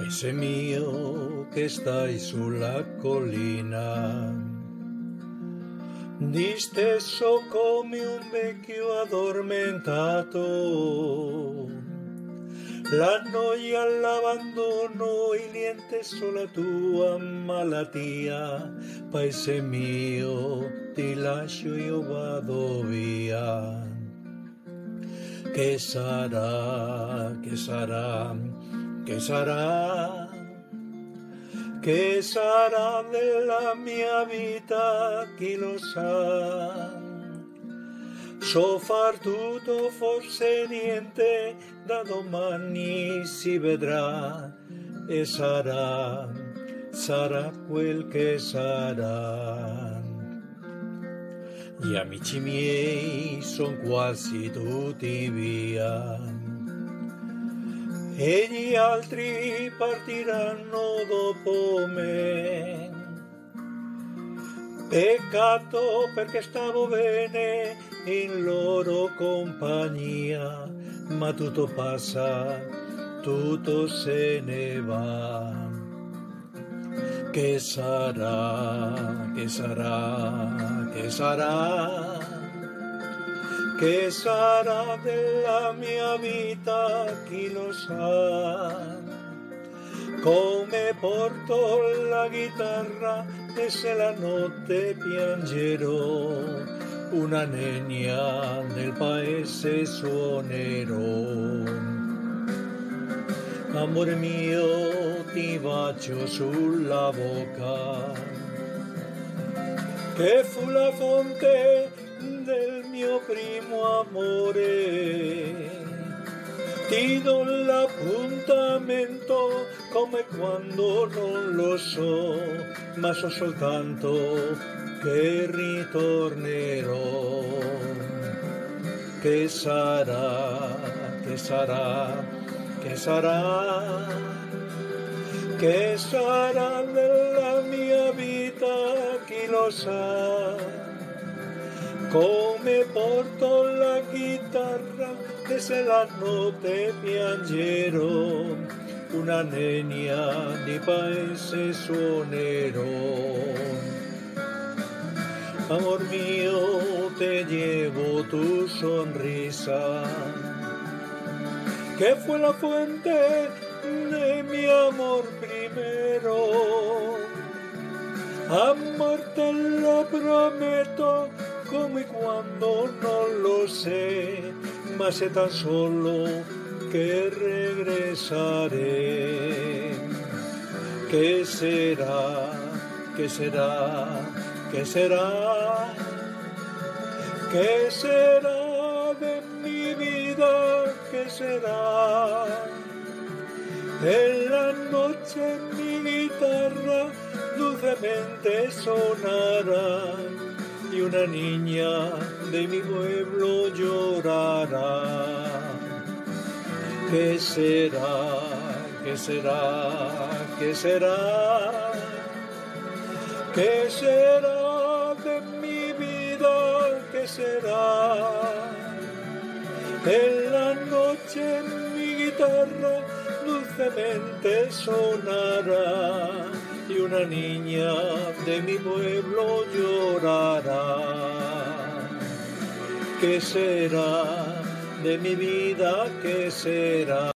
Paese mio che stai sulla collina, disteso come un vecchio addormentato, la noia, l'abbandono, il niente sola tua malattia. Paese mio, ti lascio, io vado via. Che sarà, che sarà, che sarà, che sarà della mia vita, chi lo sa? So far tutto, forse niente, da domani si vedrà e sarà, sarà quel che sarà. Gli amici miei son quasi tutti via e gli altri partiranno dopo me. Peccato perché stavo bene in loro compagnia, ma tutto passa, tutto se ne va. Che sarà, che sarà, che sarà, che sarà della mia vita, chi lo sa? Come porto la chitarra e se la notte piangerò, una nenia del paese suonerò. Amore mio, ti bacio sulla bocca, che fu la fonte del mio primo amore. Ti do l'appuntamento come quando non lo so, ma so soltanto che ritornerò. Che sarà, che sarà, che sarà, che sarà della mia vita, chi lo sa? Come porto la chitarra e se la notte piangerò, una nenia di paese suonerò. Amor mio, te llevo tu sonrisa, que fue la fuente de mi amor primero. Amarte lo prometo, como y cuando no lo sé, mas sé tan solo que regresaré. ¿Qué será? ¿Qué será? ¿Qué será? ¿Qué será de mi vida? ¿Qué será? En la noche mi guitarra dulcemente sonará y una niña de mi pueblo llorará. ¿Qué será? ¿Qué será? ¿Qué será? ¿Qué será de mi vida? ¿Qué será? En la noche mi guitarra dulcemente sonará y una niña de mi pueblo llorará. ¿Qué será de mi vida? ¿Qué será?